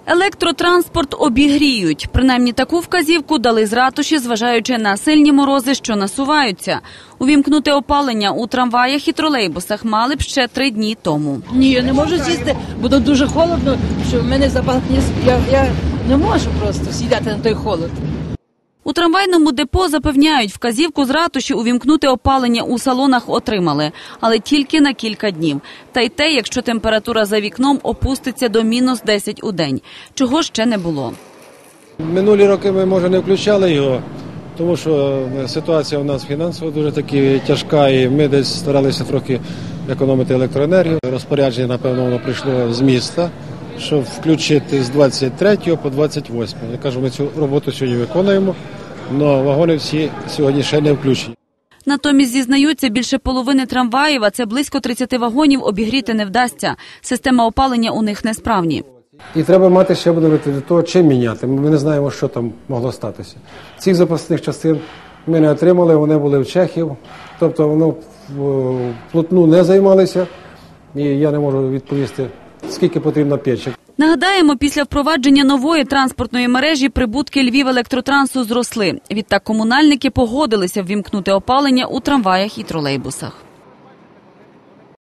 Електротранспорт обігріють. Принаймні таку вказівку дали з ратуші, зважаючи на сильні морози, що насуваються. Увімкнути опалення у трамваях і тролейбусах мали б ще 3 дні тому. Ні, я не можу сісти, бо тут дуже холодно, що в мене запах я не можу просто сідати на той холод. У трамвайному депо запевняють, вказівку з ратуші увімкнути опалення у салонах отримали, але тільки на кілька днів. Та й те, якщо температура за вікном опуститься до мінус 10 у день, чого ще не було. Минулі роки ми, може, не включали його, тому що ситуація у нас фінансово дуже таки тяжка, і ми десь старалися трохи економити електроенергію. Розпорядження, напевно, воно прийшло з міста, щоб включити з 23 по 28. Я кажу, ми цю роботу сьогодні виконуємо, але вагони всі сьогодні ще не включені. Натомість, зізнаються, більше половини трамваїв, а це близько 30 вагонів, обігріти не вдасться. Система опалення у них несправні. І треба мати ще до того, чим міняти. Ми не знаємо, що там могло статися. Цих запасних частин ми не отримали, вони були в Чехів, тобто воно вплотну не займалися, і я не можу відповісти, скільки потрібно печі. Нагадаємо, після впровадження нової транспортної мережі прибутки Львівелектротрансу зросли. Відтак комунальники погодилися ввімкнути опалення у трамваях і тролейбусах.